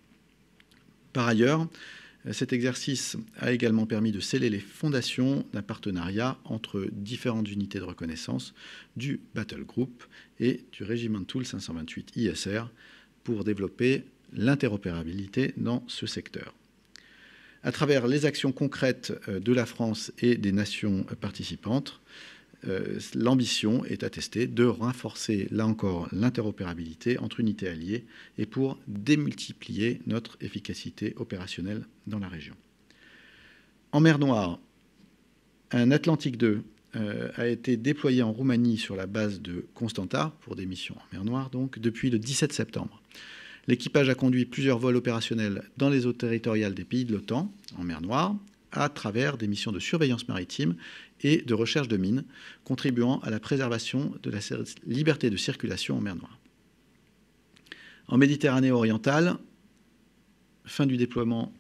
Par ailleurs, cet exercice a également permis de sceller les fondations d'un partenariat entre différentes unités de reconnaissance du Battle Group et du Regimentul 528 ISR pour développer l'interopérabilité dans ce secteur. À travers les actions concrètes de la France et des nations participantes, l'ambition est attestée de renforcer, là encore, l'interopérabilité entre unités alliées et pour démultiplier notre efficacité opérationnelle dans la région. En mer Noire, un Atlantique 2 a été déployé en Roumanie sur la base de Constanta pour des missions en mer Noire, donc depuis le 17 septembre. L'équipage a conduit plusieurs vols opérationnels dans les eaux territoriales des pays de l'OTAN, en mer Noire, à travers des missions de surveillance maritime et de recherche de mines, contribuant à la préservation de la liberté de circulation en mer Noire. En Méditerranée orientale, fin du déploiement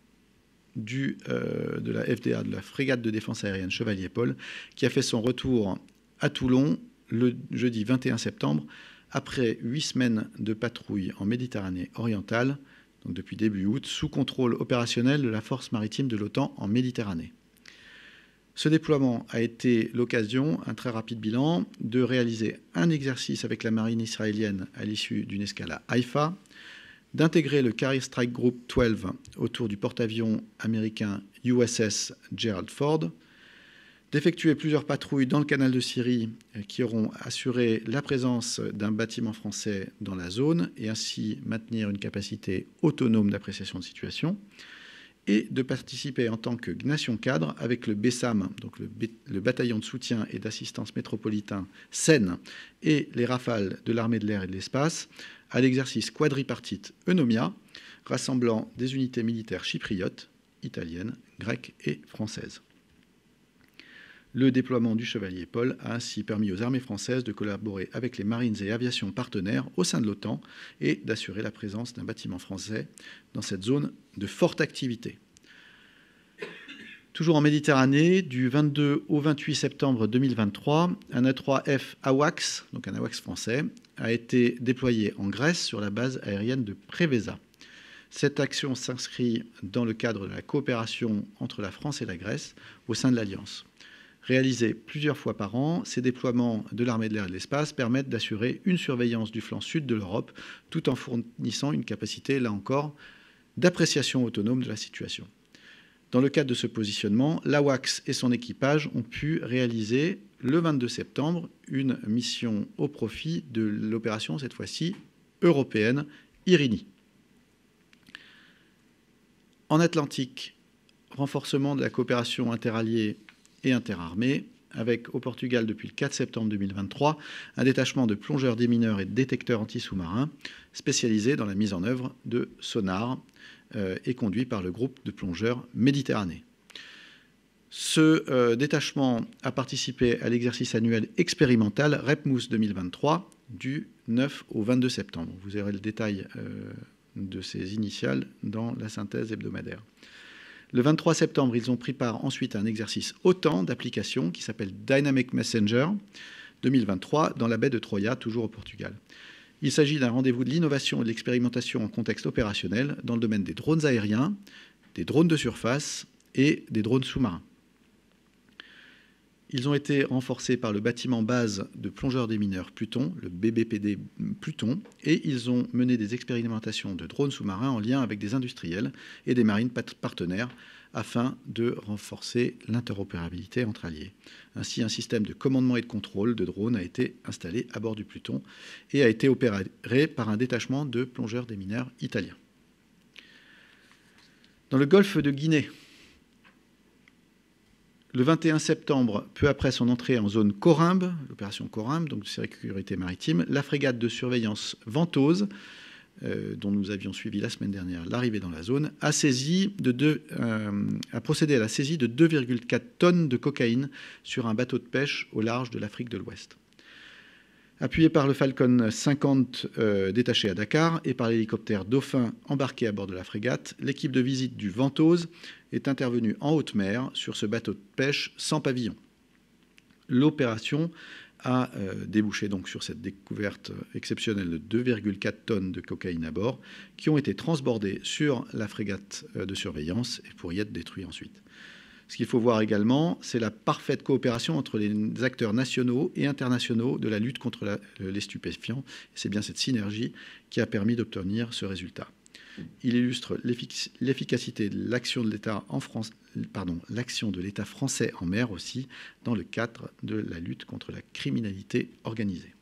de la FDA, de la frégate de défense aérienne Chevalier Paul, qui a fait son retour à Toulon le jeudi 21 septembre, après 8 semaines de patrouille en Méditerranée orientale, donc depuis début août, sous contrôle opérationnel de la force maritime de l'OTAN en Méditerranée. Ce déploiement a été l'occasion, un très rapide bilan, de réaliser un exercice avec la marine israélienne à l'issue d'une escale à Haïfa, d'intégrer le Carrier Strike Group 12 autour du porte-avions américain USS Gerald Ford, d'effectuer plusieurs patrouilles dans le canal de Syrie qui auront assuré la présence d'un bâtiment français dans la zone et ainsi maintenir une capacité autonome d'appréciation de situation, et de participer en tant que nation cadre avec le BESAM, donc le bataillon de soutien et d'assistance métropolitain Seine, et les Rafales de l'armée de l'air et de l'espace, à l'exercice quadripartite Eunomia, rassemblant des unités militaires chypriotes, italiennes, grecques et françaises. Le déploiement du Chevalier Paul a ainsi permis aux armées françaises de collaborer avec les marines et aviations partenaires au sein de l'OTAN et d'assurer la présence d'un bâtiment français dans cette zone de forte activité. Toujours en Méditerranée, du 22 au 28 septembre 2023, un A3F AWACS, donc un AWACS français, a été déployé en Grèce sur la base aérienne de Preveza. Cette action s'inscrit dans le cadre de la coopération entre la France et la Grèce au sein de l'Alliance. Réalisés plusieurs fois par an, ces déploiements de l'armée de l'air et de l'espace permettent d'assurer une surveillance du flanc sud de l'Europe, tout en fournissant une capacité, là encore, d'appréciation autonome de la situation. Dans le cadre de ce positionnement, l'AWACS et son équipage ont pu réaliser le 22 septembre une mission au profit de l'opération, cette fois-ci européenne, Irini. En Atlantique, renforcement de la coopération interalliée et interarmée, avec au Portugal depuis le 4 septembre 2023 un détachement de plongeurs démineurs et de détecteurs anti-sous-marins spécialisés dans la mise en œuvre de sonars et conduit par le groupe de plongeurs Méditerranée. Ce détachement a participé à l'exercice annuel expérimental REPMUS 2023 du 9 au 22 septembre. Vous aurez le détail de ces initiales dans la synthèse hebdomadaire. Le 23 septembre, ils ont pris part ensuite à un exercice OTAN d'application qui s'appelle Dynamic Messenger 2023 dans la baie de Troia, toujours au Portugal. Il s'agit d'un rendez-vous de l'innovation et de l'expérimentation en contexte opérationnel dans le domaine des drones aériens, des drones de surface et des drones sous-marins. Ils ont été renforcés par le bâtiment base de plongeurs démineurs Pluton, le BBPD Pluton, et ils ont mené des expérimentations de drones sous-marins en lien avec des industriels et des marines partenaires afin de renforcer l'interopérabilité entre alliés. Ainsi, un système de commandement et de contrôle de drones a été installé à bord du Pluton et a été opéré par un détachement de plongeurs démineurs italiens. Dans le golfe de Guinée, le 21 septembre, peu après son entrée en zone Corymbe, l'opération Corymbe, donc de sécurité maritime, la frégate de surveillance Ventose, dont nous avions suivi la semaine dernière l'arrivée dans la zone, a procédé à la saisie de 2,4 tonnes de cocaïne sur un bateau de pêche au large de l'Afrique de l'Ouest. Appuyé par le Falcon 50 détaché à Dakar et par l'hélicoptère Dauphin embarqué à bord de la frégate, l'équipe de visite du Ventose est intervenue en haute mer sur ce bateau de pêche sans pavillon. L'opération a débouché donc sur cette découverte exceptionnelle de 2,4 tonnes de cocaïne à bord qui ont été transbordées sur la frégate de surveillance et pour y être détruits ensuite. Ce qu'il faut voir également, c'est la parfaite coopération entre les acteurs nationaux et internationaux de la lutte contre les stupéfiants. C'est bien cette synergie qui a permis d'obtenir ce résultat. Il illustre l'efficacité de l'action de l'État en France, l'action de l'État français en mer aussi, dans le cadre de la lutte contre la criminalité organisée.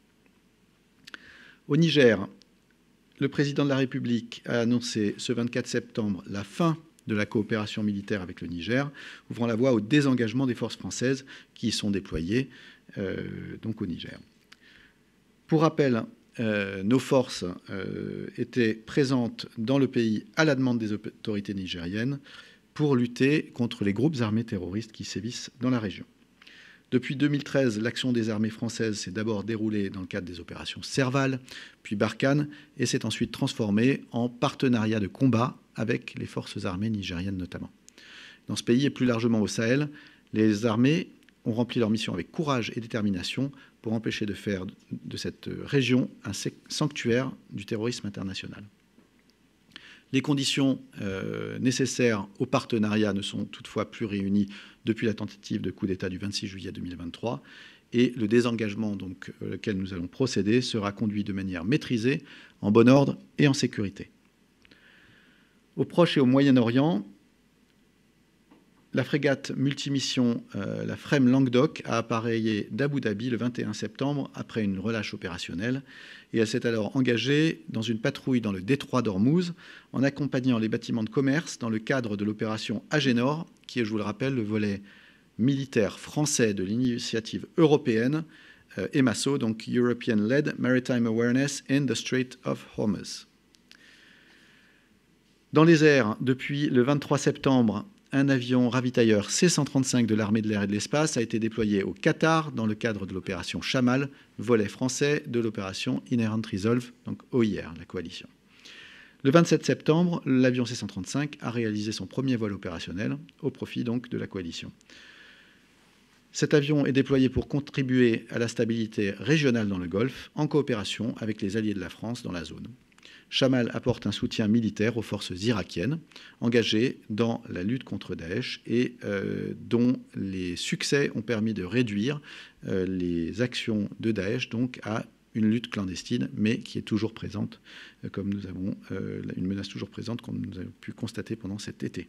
Au Niger, le président de la République a annoncé ce 24 septembre la fin de la coopération militaire avec le Niger, ouvrant la voie au désengagement des forces françaises qui y sont déployées donc au Niger. Pour rappel, nos forces étaient présentes dans le pays à la demande des autorités nigériennes pour lutter contre les groupes armés terroristes qui sévissent dans la région. Depuis 2013, l'action des armées françaises s'est d'abord déroulée dans le cadre des opérations Serval, puis Barkhane, et s'est ensuite transformée en partenariat de combat avec les forces armées nigériennes notamment. Dans ce pays et plus largement au Sahel, les armées ont rempli leur mission avec courage et détermination pour empêcher de faire de cette région un sanctuaire du terrorisme international. Les conditions nécessaires au partenariat ne sont toutefois plus réunies depuis la tentative de coup d'État du 26 juillet 2023 et le désengagement donc, auquel nous allons procéder sera conduit de manière maîtrisée, en bon ordre et en sécurité. Au Proche et au Moyen-Orient, la frégate multimission, la FREM Languedoc, a appareillé d'Abu Dhabi le 21 septembre après une relâche opérationnelle et elle s'est alors engagée dans une patrouille dans le détroit d'Ormuz en accompagnant les bâtiments de commerce dans le cadre de l'opération Agénor, qui est, je vous le rappelle, le volet militaire français de l'initiative européenne EMASO, donc European Led Maritime Awareness in the Strait of Hormuz. Dans les airs, depuis le 23 septembre, un avion ravitailleur C-135 de l'armée de l'air et de l'espace a été déployé au Qatar dans le cadre de l'opération Chamal, volet français de l'opération Inherent Resolve, donc OIR, la coalition. Le 27 septembre, l'avion C-135 a réalisé son premier vol opérationnel au profit donc de la coalition. Cet avion est déployé pour contribuer à la stabilité régionale dans le Golfe, en coopération avec les alliés de la France dans la zone. Chamal apporte un soutien militaire aux forces irakiennes engagées dans la lutte contre Daesh et dont les succès ont permis de réduire les actions de Daesh donc à une lutte clandestine, mais qui est toujours présente, comme nous avons une menace toujours présente, comme nous avons pu constater pendant cet été.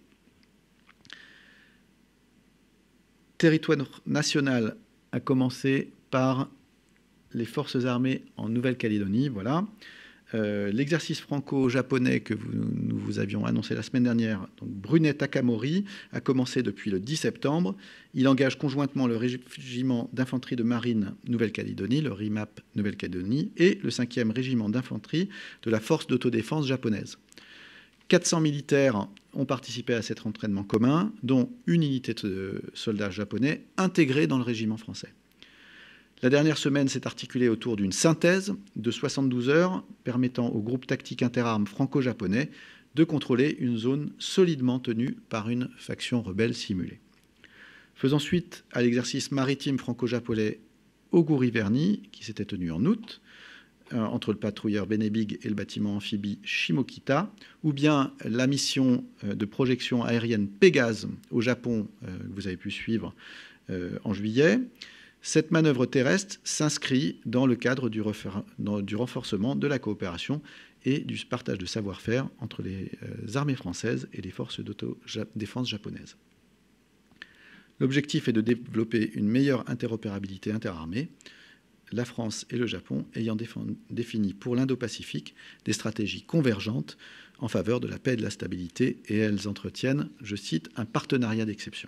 Territoire national a commencé par les forces armées en Nouvelle-Calédonie. Voilà. L'exercice franco-japonais que nous vous avions annoncé la semaine dernière, donc Brunet Takamori, a commencé depuis le 10 septembre. Il engage conjointement le régiment d'infanterie de marine Nouvelle-Calédonie, le RIMAP Nouvelle-Calédonie, et le 5e régiment d'infanterie de la force d'autodéfense japonaise. 400 militaires ont participé à cet entraînement commun, dont une unité de soldats japonais intégrés dans le régiment français. La dernière semaine s'est articulée autour d'une synthèse de 72 heures permettant au groupe tactique interarmes franco-japonais de contrôler une zone solidement tenue par une faction rebelle simulée. Faisant suite à l'exercice maritime franco-japonais Oguri-Verni, qui s'était tenu en août, entre le patrouilleur Benebig et le bâtiment amphibie Shimokita, ou bien la mission de projection aérienne Pégase au Japon, que vous avez pu suivre en juillet. Cette manœuvre terrestre s'inscrit dans le cadre du renforcement de la coopération et du partage de savoir-faire entre les armées françaises et les forces d'autodéfense japonaises. L'objectif est de développer une meilleure interopérabilité interarmée, la France et le Japon ayant défini pour l'Indo-Pacifique des stratégies convergentes en faveur de la paix et de la stabilité, et elles entretiennent, je cite, un partenariat d'exception.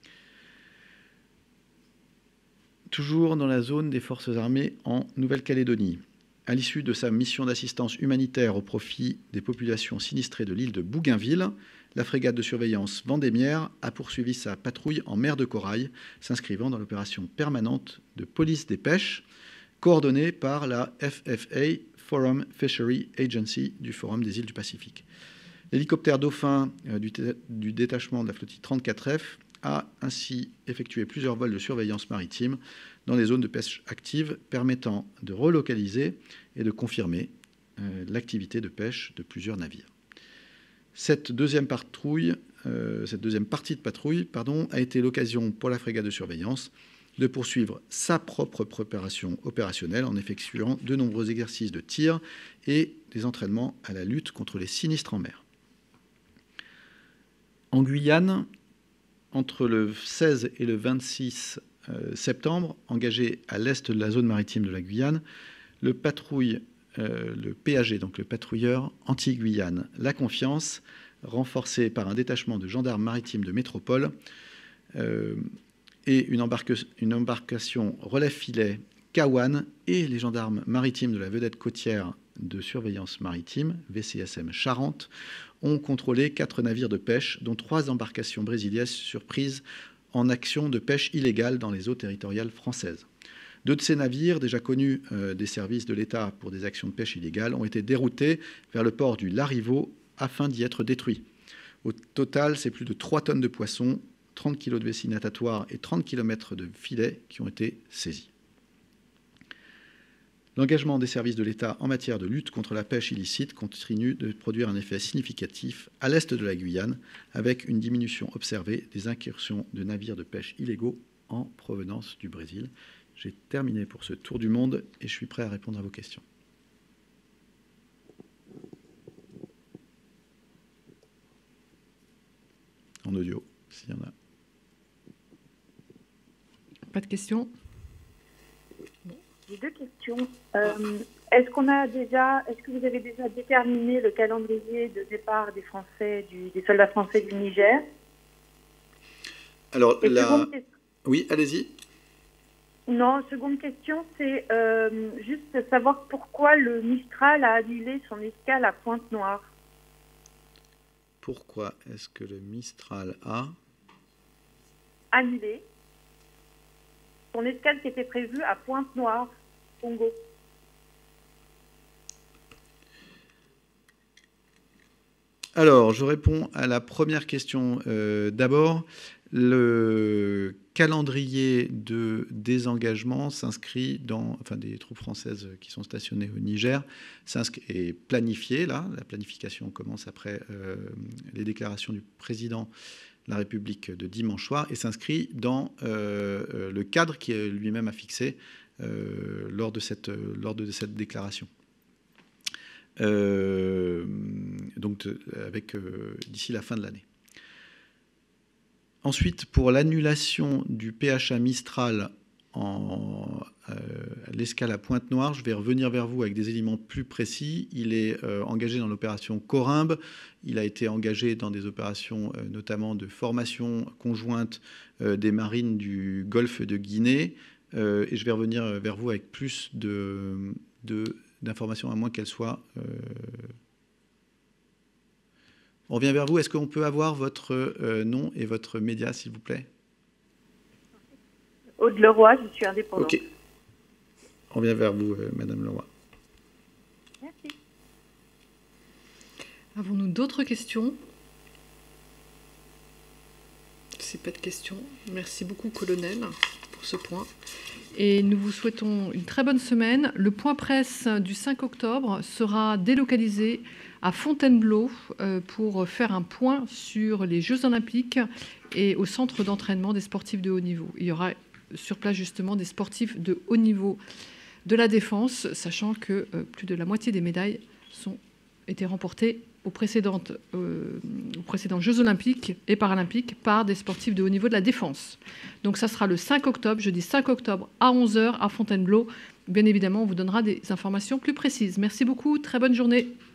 Toujours dans la zone des forces armées en Nouvelle-Calédonie. À l'issue de sa mission d'assistance humanitaire au profit des populations sinistrées de l'île de Bougainville, la frégate de surveillance Vendémiaire a poursuivi sa patrouille en mer de Corail, s'inscrivant dans l'opération permanente de police des pêches, coordonnée par la FFA, Forum Fishery Agency, du Forum des îles du Pacifique. L'hélicoptère Dauphin du détachement de la flottille 34F a ainsi effectué plusieurs vols de surveillance maritime dans les zones de pêche actives, permettant de relocaliser et de confirmer l'activité de pêche de plusieurs navires. Cette deuxième partie de patrouille a été l'occasion pour la frégate de surveillance de poursuivre sa propre préparation opérationnelle en effectuant de nombreux exercices de tir et des entraînements à la lutte contre les sinistres en mer. En Guyane, entre le 16 et le 26 septembre, engagé à l'est de la zone maritime de la Guyane, le PAG, donc le patrouilleur anti-Guyane, La Confiance, renforcé par un détachement de gendarmes maritimes de métropole et une embarcation relève-filet Kawan et les gendarmes maritimes de la vedette côtière de surveillance maritime, VCSM Charente, ont contrôlé 4 navires de pêche, dont 3 embarcations brésiliennes surprises en action de pêche illégale dans les eaux territoriales françaises. 2 de ces navires, déjà connus des services de l'État pour des actions de pêche illégales, ont été déroutés vers le port du Larivot afin d'y être détruits. Au total, c'est plus de 3 tonnes de poissons, 30 kg de vessie natatoire et 30 km de filets qui ont été saisis. L'engagement des services de l'État en matière de lutte contre la pêche illicite continue de produire un effet significatif à l'est de la Guyane, avec une diminution observée des incursions de navires de pêche illégaux en provenance du Brésil. J'ai terminé pour ce tour du monde et je suis prêt à répondre à vos questions. En audio, s'il y en a. Pas de questions? J'ai 2 questions. Est-ce que vous avez déjà déterminé le calendrier de départ des Français, des soldats français du Niger? Alors, oui, allez-y. Non, seconde question, c'est juste savoir pourquoi le Mistral a annulé son escale à Pointe-Noire. Pourquoi est-ce que le Mistral a annulé son escale qui était prévue à Pointe-Noire, Congo? Alors, je réponds à la première question. D'abord, le calendrier de désengagement s'inscrit dans, enfin, des troupes françaises qui sont stationnées au Niger, est planifié, là. La planification commence après les déclarations du président de la République de dimanche soir et s'inscrit dans le cadre qui lui-même a fixé lors de cette déclaration. Donc avec d'ici la fin de l'année. Ensuite, pour l'annulation du PHA Mistral en l'escale à Pointe-Noire, je vais revenir vers vous avec des éléments plus précis. Il est engagé dans l'opération Corymbe. Il a été engagé dans des opérations notamment de formation conjointe des marines du golfe de Guinée. Et je vais revenir vers vous avec plus d'informations, à moins qu'elles soient... On revient vers vous. Est-ce qu'on peut avoir votre nom et votre média, s'il vous plaît? Aude Leroy, je suis indépendante. Ok. On revient vers vous, Madame Leroy. Merci. Avons-nous d'autres questions? C'est pas de questions. Merci beaucoup, colonel, pour ce point. Et nous vous souhaitons une très bonne semaine. Le point presse du 5 octobre sera délocalisé à Fontainebleau pour faire un point sur les Jeux Olympiques et au centre d'entraînement des sportifs de haut niveau. Il y aura sur place justement des sportifs de haut niveau de la défense, sachant que plus de la moitié des médailles étaient remportées aux précédents Jeux Olympiques et Paralympiques par des sportifs de haut niveau de la défense. Donc ça sera le 5 octobre, jeudi 5 octobre à 11h à Fontainebleau. Bien évidemment, on vous donnera des informations plus précises. Merci beaucoup, très bonne journée.